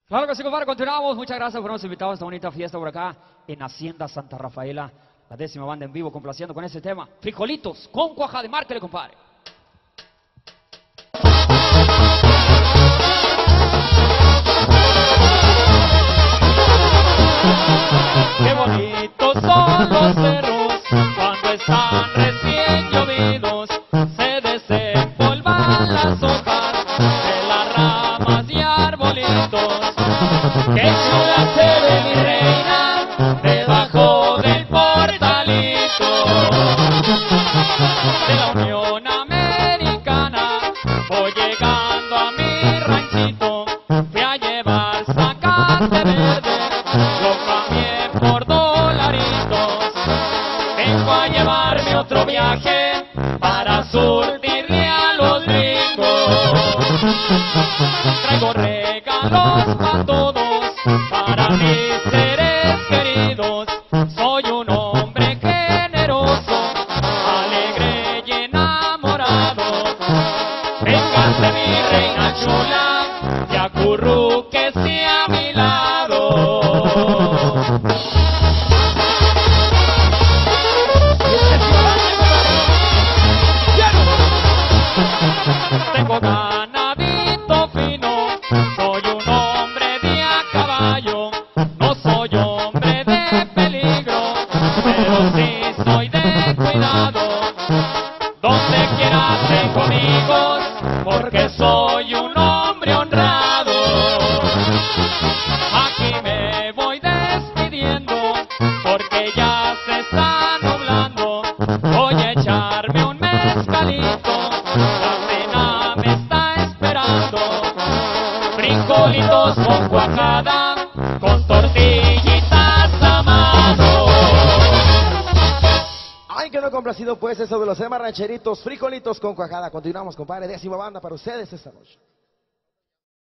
Claro que sí, compadre, continuamos. Muchas gracias por habernos invitado a esta bonita fiesta por acá en Hacienda Santa Rafaela. La 10ª banda en vivo complaciendo con ese tema. Frijolitos con cuajada de márquele, compadre. Qué bonitos son los cerros cuando están recién llovidos. Se desempolvan las hojas de las ramas y arbolitos. Qué chula se ve mi reina debajo del portalito de la Unión Americana. Voy llegando a mi ranchito, fui a llevar zacate verde, lo cambié por dolaritos. Vengo a llevarme otro viaje para surtirle a los gringos. Traigo regalos para todos, para mis seres queridos. Soy un hombre generoso, alegre y enamorado. Véngase mi reina chula y acurrúquese a mi lado. Tengo ganadito fino, soy un hombre de a caballo. No soy hombre de peligro, pero sí soy de cuidado. Donde quiera tengo amigos, porque soy un hombre honrado. Aquí me voy despidiendo, porque ya se está nublando. Voy a echarme un mezcalito, la cena me está esperando. Frijolitos con cuajada, con tortillitas a mano. Ay, que no complacido pues eso de los temas rancheritos, frijolitos con cuajada. Continuamos, compadre, 10ª banda para ustedes esta noche.